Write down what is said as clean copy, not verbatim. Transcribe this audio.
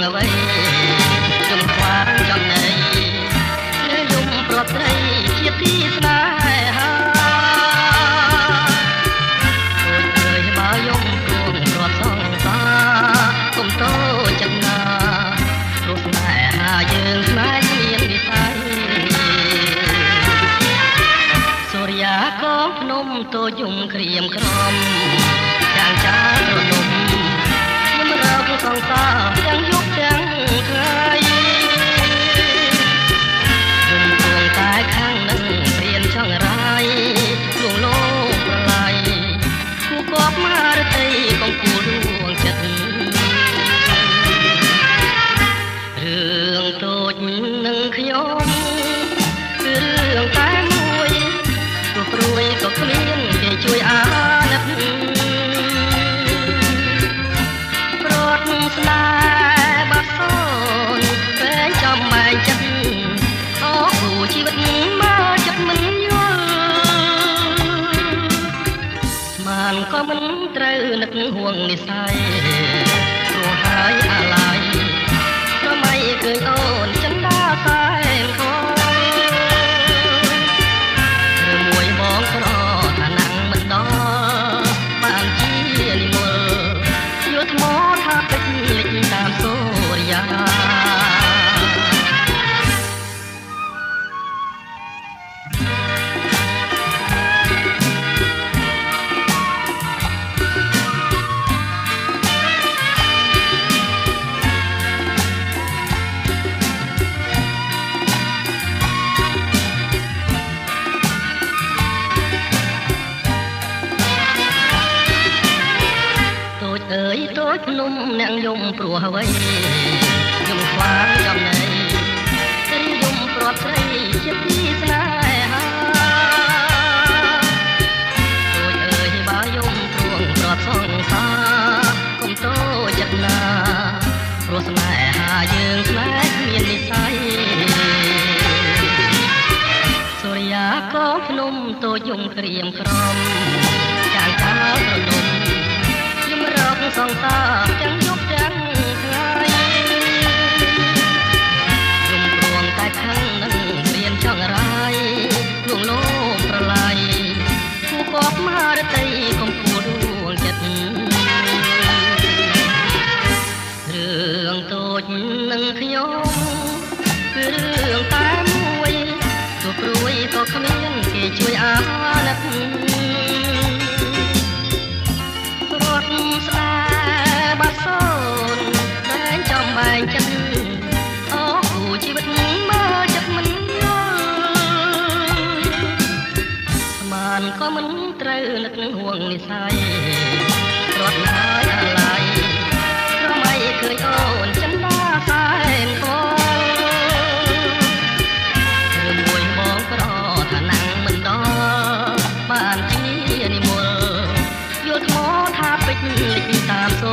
អ្វីយំខ្វាងចំណៃយំប្រត់ត្រីជាទីស្នេហាអូយបើយំព្រមរត់សងសាគុំតូចចិត្តណាព្រោះស្នេហាយើងស្នេហ៍មានវិស័យសូរិយាកងភ្នំតូចយំក្រៀមក្រំចាំងចារនំខ្ញុំរកសងសាទាំងយប់ទាំងថ្ងៃយំគួងតែខាងនឹងព្រៀនចង់រាយលួងលោប្រឡាយគូកបមករតីកំពូលដួងចិត្តរឿងតូចនឹងខ្ញុំគឺរឿងតែមួយទោះព្រួយក៏គ្មានគេជួយអាណិតប្រត់ស្នេហ៍បាត់សូនតែចំបែកចិត្តអូគូជីវិតមកចិត្តមិនយល់ស្មានក៏មិនត្រូវនឹកห่วงនិស័យព្រោះហើយអាឡ័យប្រមៃឃើញអូនចិនដាសែនខឬមួយបងក្រថាណាំងមិនដល់បានជានិមលយកថ្មថាពេជ្រលិចតាមសូរិយាតូចភ្នំអ្នកយំព្រោះអ្វីយំខ្វាងចំណៃឬយំប្រត់ស្រីជាទីស្នេហាតូចអើយបើយំព្រួងប្រត់សងសាគុំតូចចិត្តណាព្រោះស្នេហាយើងស្នេហ៍មាននិស័យសូរិយាកងភ្នំតូចយំក្រៀមក្រំចាងកាលប្រដុំរកសងសាទាំងយប់ទាំងថ្ងៃយំព្រួងតែខាងនឹងរៀនចង់រាយលួងលោមប្រឡាយគូកបមករតីកំពូលដួងចិត្តរឿងតូចនឹងខ្ញុំគឺរឿងតែមួយទោះព្រួយក៏គ្មានគេជួយអាណិតស្នេហ៍បាត់សូនតែចំបែកចិត្តអូគូជីវិតមកចិត្តមិនយល់ស្មានក៏មិនត្រូវនឹកห่วงនិស័យរត់ហើយអាឡ័យប្រមៃឃើញអូនចិនដាសែនខឬមួយបងប្រថាណាំងមិនដល់បានជានិមលយល់ថ្មថាពេជ្រលិចតាមសូ